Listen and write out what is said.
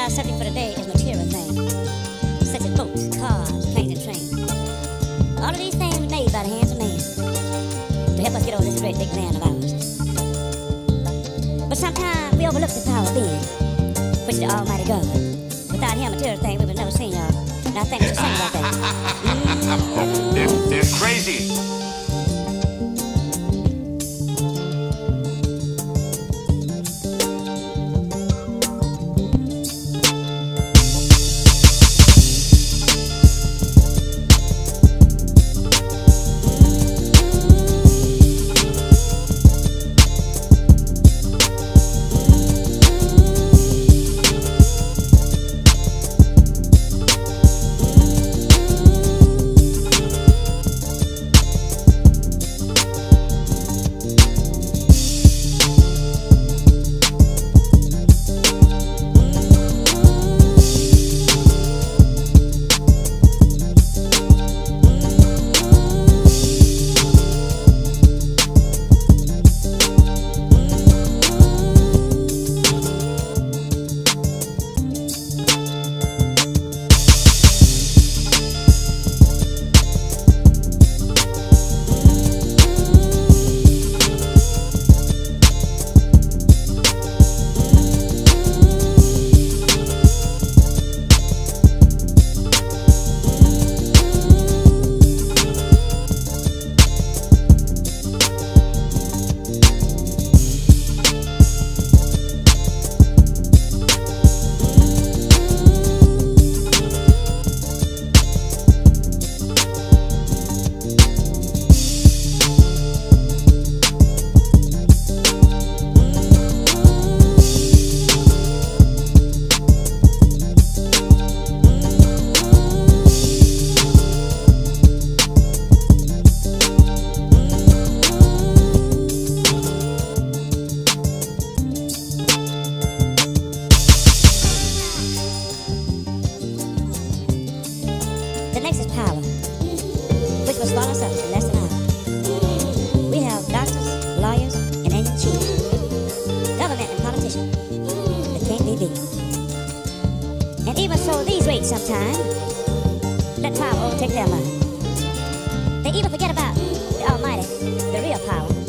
our subject for today is material things, such as boats, cars, planes, and trains. All of these things were made by the hands of man to help us get over this great big land of ours. But sometimes we overlook the power of being, which is the Almighty God. Without him, material things we would never seen, y'all. And I think we should sing about that. They're crazy. The next is power, which will swallow us up in less than an hour. We have doctors, lawyers, and engine chiefs, government and politicians that can't be beat. And even so, these rates sometimes let power overtake their mind. They even forget about the Almighty, the real power.